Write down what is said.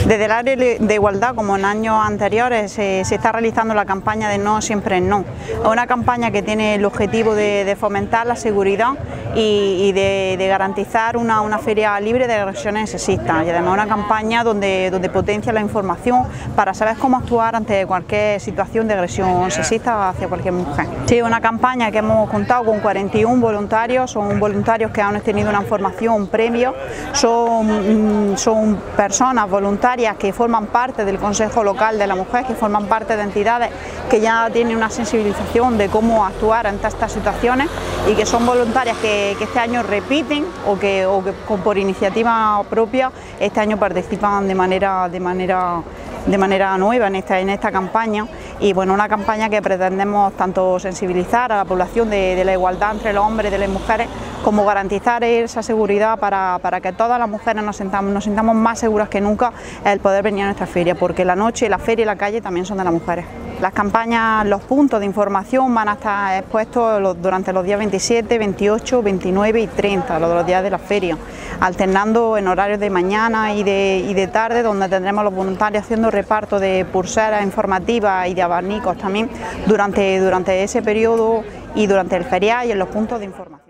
Desde el área de igualdad, como en años anteriores, se está realizando la campaña de No siempre es no. Es una campaña que tiene el objetivo de fomentar la seguridad y de garantizar una feria libre de agresiones sexistas, y además una campaña donde potencia la información para saber cómo actuar ante cualquier situación de agresión sexista hacia cualquier mujer. Sí, una campaña que hemos contado con 41 voluntarios, son voluntarios que han tenido una formación previa, son personas voluntarias que forman parte del Consejo Local de la Mujer, que forman parte de entidades que ya tienen una sensibilización de cómo actuar ante estas situaciones, y que son voluntarias que este año repiten o que por iniciativa propia este año participan de manera nueva en esta campaña. Y bueno, una campaña que pretendemos tanto sensibilizar a la población de la igualdad entre los hombres y las mujeres, como garantizar esa seguridad para que todas las mujeres nos sintamos más seguras que nunca el poder venir a nuestra feria, porque la noche, la feria y la calle también son de las mujeres. Las campañas, los puntos de información van a estar expuestos durante los días 27, 28, 29 y 30, los días de la feria, alternando en horarios de mañana y de tarde, donde tendremos los voluntarios haciendo reparto de pulseras informativas y de abanicos también durante ese periodo y durante el feriado y en los puntos de información.